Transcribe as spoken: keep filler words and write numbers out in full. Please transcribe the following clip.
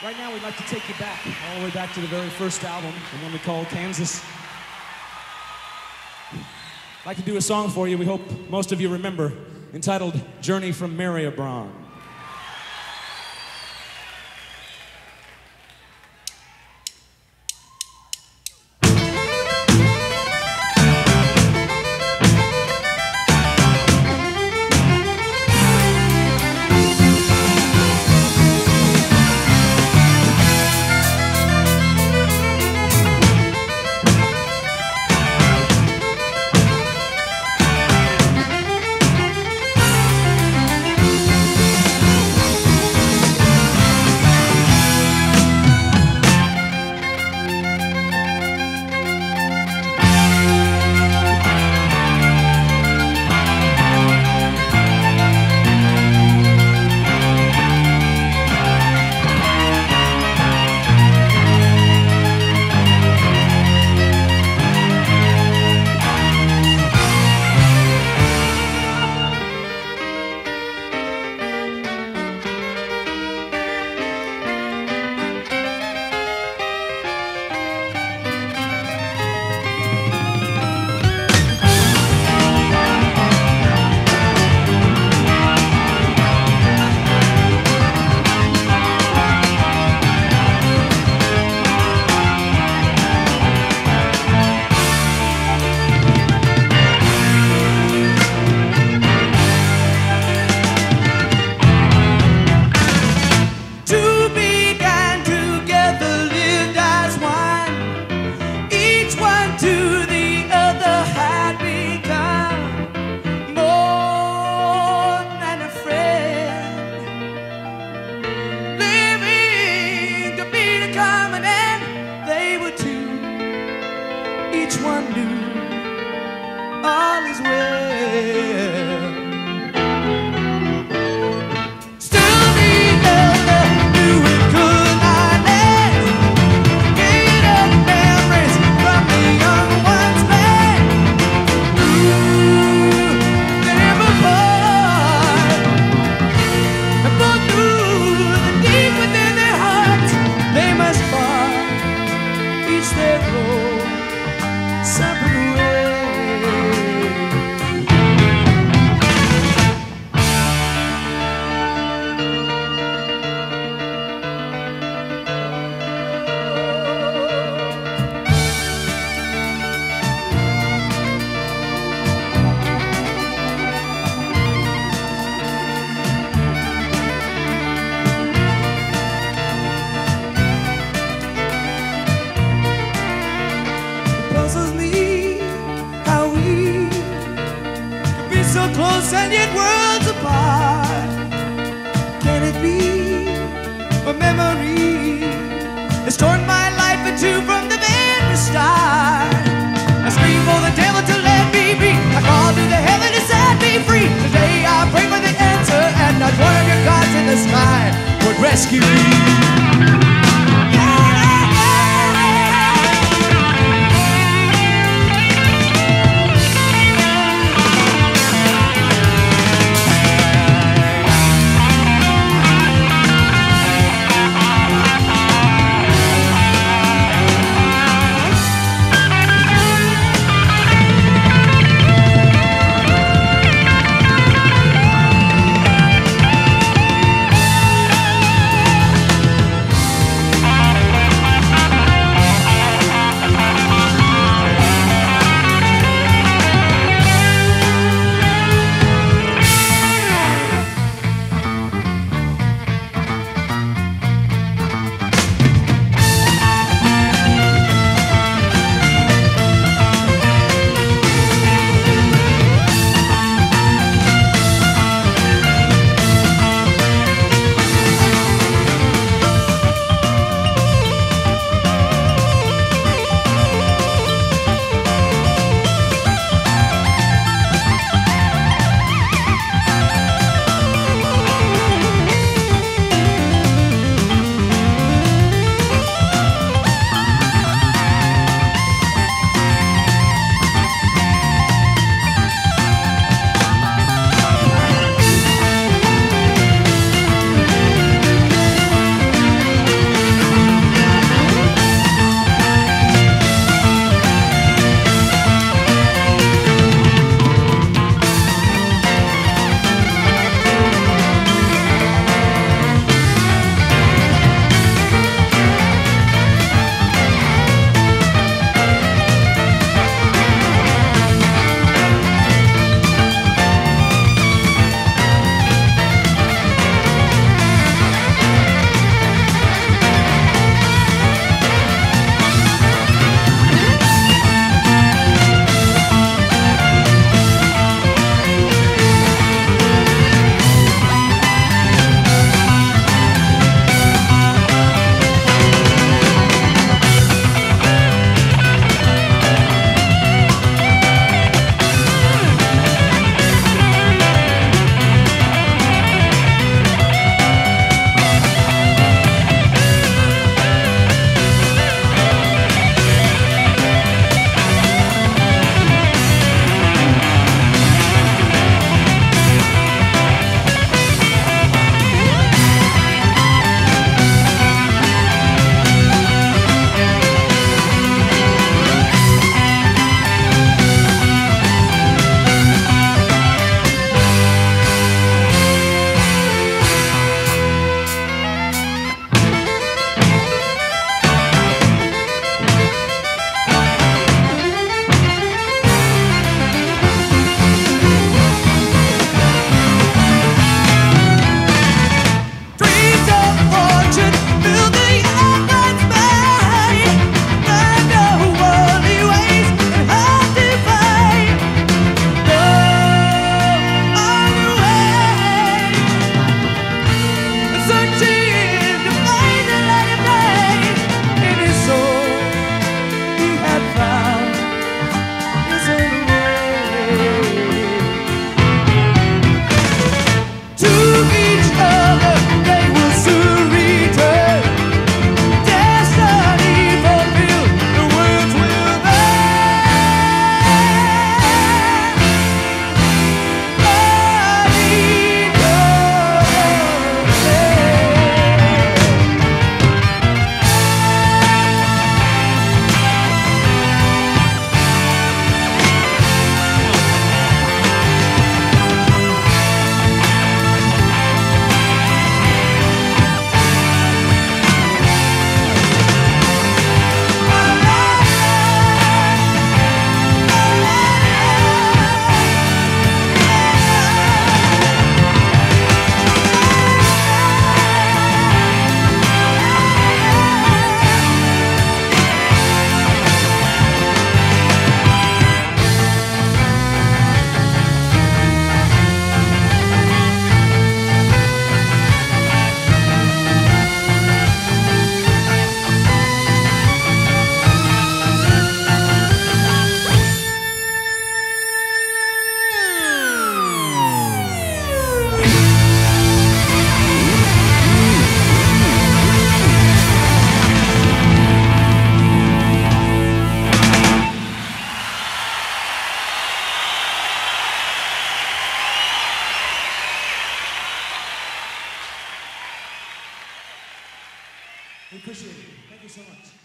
Right now, we'd like to take you back, all the way back to the very first album, the one we call Kansas. I'd like to do a song for you we hope most of you remember, entitled Journey from Mariabron. Each one knew all is well. Still together, knew it could not end. Get up memories from the young ones then. Ooh, them apart. And both knew that deep within their hearts they must part, each their road. Separate ways. It puzzles me how we could be so close and yet worlds apart. Can it be a memory has torn my life in two from the very start? I scream for the devil to let me be. I call to the heaven to set me free. Today I pray for the answer, and not one of your gods in the sky would rescue me. We appreciate it. Thank you so much.